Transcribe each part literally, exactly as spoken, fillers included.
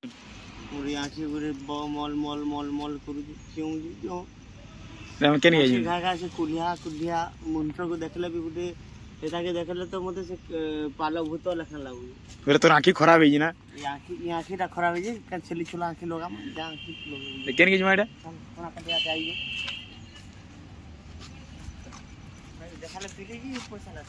मोर आँखी गुरे मल मल मल मल करू क्यों क्यों हम केन गई घा घा से कुलिया कुलिया मनुष्य को देखले भी गुटे एटा के देखले तो मते से पालो भूत लखन लागू फिर तो आँखी खराब है ना आँखी आँखीटा खराब है जे का छली छुला आँखी लोगा जा आँखी लोग केन गई माडा कोना पे आइए देखले पीले की पैसा लग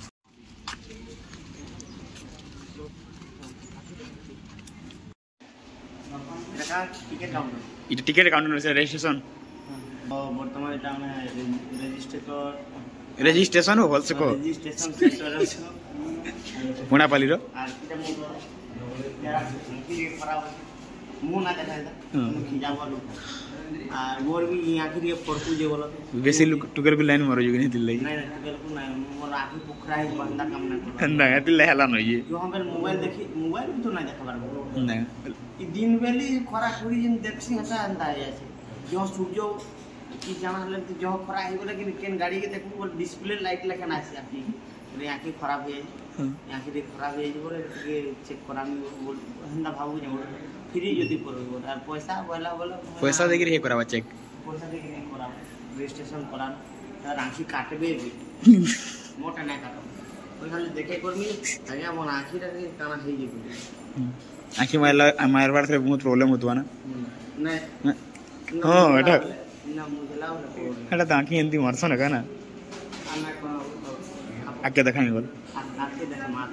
टिकट काउंटर इट टिकट काउंटर से रजिस्ट्रेशन वर्तमान এটা আমি রেজিস্ট্রেটর রেজিস্ট্রেশন हो से को রেজিস্ট্রেশন সেন্টার আছে পুনাপালি रो আর এটা মো যারা কি খরাব মু না দেখা এটা কি যাব লোক আর মোর भी आखिर ये पड़कू जे बोला बेसी टुकर भी लाइन मारो जो नहीं दिल लगी नहीं नहीं टुकर को नहीं मोर आखिर पोखरा है बंदा काम ना कर ना दिल हेला न ये जो हम मोबाइल देखी मोबाइल भी तो ना देखा बार ना ई दिन बेली खरा खुरी जिन देखसी हटा अंदा है ऐसे जो सूर्य की जाना ले जो खरा है बोले कि केन गाड़ी के देखो बोल डिस्प्ले लाइट लेके ना आसी आपकी रे आंखें खराब है आंखें रे खराब है बोले के चेक करामी बोल हंदा भाबू जे फ्री जदी परबो और पैसा वाला बोला पैसा देके रे करावा चेक पैसा देके नहीं करा रजिस्ट्रेशन करा तार आंखी काटबे मोटा ना काटो ओइ खाली देखे करमी आगे मन आंखी रे काना થઈ जेबो आंखी मारला मार बार से बहुत प्रॉब्लम होतवा ना नहीं हां एटा ना मुझला एटा तो आंखी एंती मारसो ना ना आना को आके देखाई बोल आके देख मार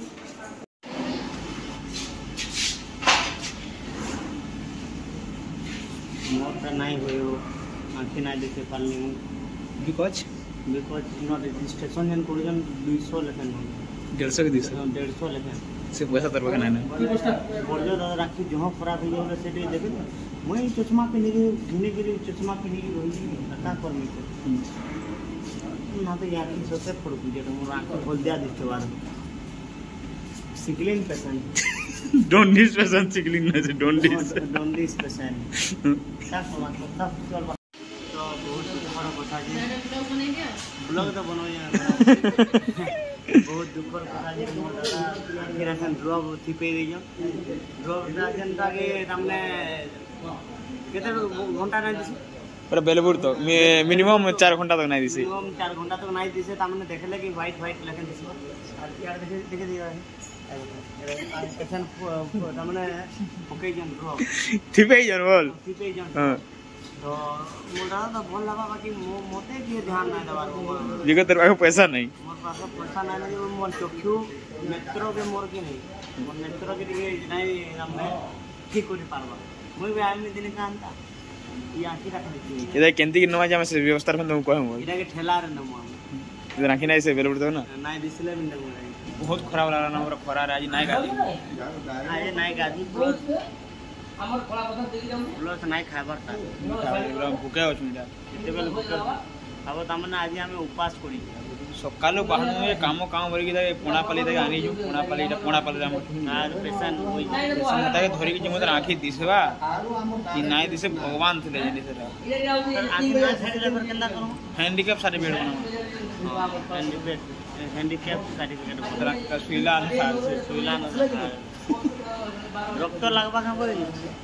मोटा नहीं होयो आंखी ना देखे पालनी बिकॉज बिकॉज नो रजिस्ट्रेशन जन कोजन दो सौ लेखन डेढ़ सौ के दिस डेढ़ सौ लेखन से पैसा तरबा ना ना बोलो दादा राखी जो खराब हो गयो से देबे मैं चश्मा पहने के घिने के चश्मा पहने के रही का कर मी ना तो यार की सोचे पड़ पूजे तो मोर आंख खोल दिया दिसते बार सिकलिन पेशेंट डोंट दिस पेशेंट सिकलिन ना से डोंट दिस डोंट दिस पेशेंट सब समान सब चल तो बहुत बड़ा बता जी ब्लॉग तो बनो यार बहुत दुखर कथा जे मोर दादा आखिर असन ड्रॉप थी पे दे ड्रॉप ना जनता के हमने केते घंटा नहीं दिसी पर बेलबुर तो मिनिमम चार घंटा तक नहीं दिसी मिनिमम चार घंटा तक नहीं दिसे त हमने देखले कि व्हाइट व्हाइट लेकिन दिसी और यार देखे देखे दिया है पेशेंट हमने ओके जन ड्रॉप थी पे जन बोल थी पे जन हां तो मोर दादा तो बोल लगा बाकी मोते के ध्यान नहीं देवा जिगर तेरे पास पैसा नहीं मोर पास पैसा नहीं है मोर चक्षु नेत्र के मोर के नहीं मोर नेत्र के दिए नहीं हमने ठीक कर पारबा मुई भी आदमी दिन का अंता ये आखी रख देती इधर केंती की नवा जामे से व्यवस्था रखन तो कहूं इधर के ठेला रे नमो इधर आखी नहीं से बेलबुर तो ना नहीं दिसले भी नमो बहुत खराब लगा ना हमरा खरा आज नहीं गाली आए नहीं गाली प्लस हमर खड़ा बता देई जाऊ प्लस नहीं खाइबार ता भूखे हो छुंडा एते बेल भूखे अब तमने आज हमें उपवास करी सकालो बाहन में कामो काम बरी की पोणापाली तक आनी जो पोणापाली एटा पोणापाली राम आर पेशेंट होई पेशेंट तक धरि के जमत आंखी दिसबा कि नाही दिसे भगवान थे जनी से आखिर ना छेड़ले पर केला करू हैंडीकैप सर्टिफिकेट बना हैंडीकैप हैंडीकैप सर्टिफिकेट बना का सुइला अनुसार से सुइला अनुसार रक्त लगबा का बोली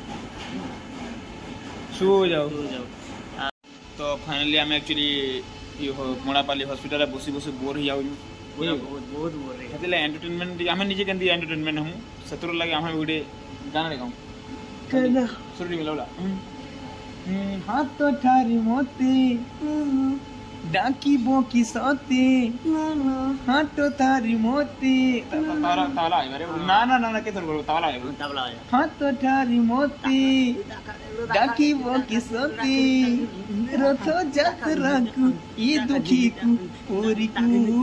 सो जाओ जाओ तो फाइनली हम एक्चुअली ये पोणापाली हॉस्पिटल बसी बसी बोर हो जाऊ बहुत बहुत बोर रे हतले एंटरटेनमेंट हम निजे केंदी एंटरटेनमेंट हम सतुर लगे हम गुडे गाना गाऊं केना सुरली मिलवला हाथ तो ठारी मोती डाकी बोकी सोती हाथ तो थारी मोती ताला ताला है मेरे ना ना ना के तो ताला है तबला है हाथ तो ठारी मोती डाकी बोकी सोती रथो जात्रा को ये दुखी को ओरी को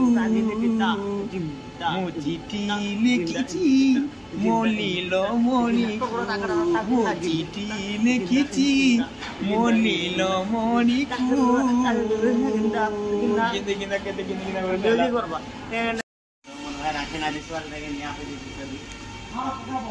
मो चिठी लिखिची मोली लो मोली मो चिठी लिखिची मोली लो मोली को गिंदे गिंदा के गिंदे गिंदा जल्दी करबा मन भाई राखे ना दिसवाल लेकिन यहां पे जल्दी हां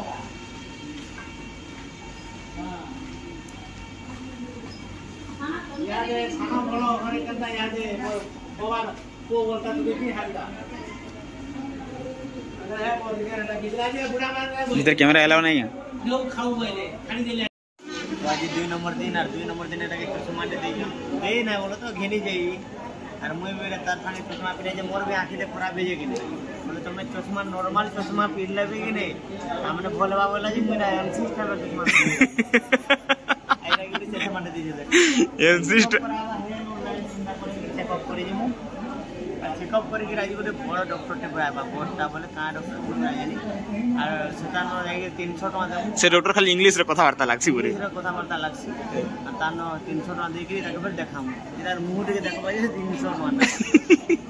याद है सामा बोलो घरे कंदा याद है बाबा को बोलता तो देखी हालदा ভিতরে ক্যামেরা এলাও নাই তো আজ দুই নম্বর দিন আর দুই নম্বর দিন এটাকে চশমাটা দেই দেই না বলো তো ঘেনি যাই আর মুই বেড়ে তার সঙ্গে চশমা পিনে যে মোর বি আঁখিতে খরাপ হয়ে যায় কিনে বলে তুমি চশমা নর্মাল চশমা পিনলে বি কিনে আমরা বলবা বলে যে মুই না সিস্টেম চশমা আইরা গিয়ে চশমাটা দিয়ে দেয় এম সিস্টেম চেকআপ করে যাবো চেকআপ করে কি রাজি বলে বড় ডক্টরଟେ পাইবা বড়টা বলে কাঁ ডক্টর কোন জানি আর সেটা ন যাই তিনশো টাকা দেবো সে ডক্টর খালি ইংলিশ রে কথাবার্তা লাগছি পুরে ইংলিশ রে কথাবার্তা লাগছি আর তার তিনশো টাকা দিয়ে তাকে দেখাম এটার মুখ থেকে দেখা পাই তিনশো টাকা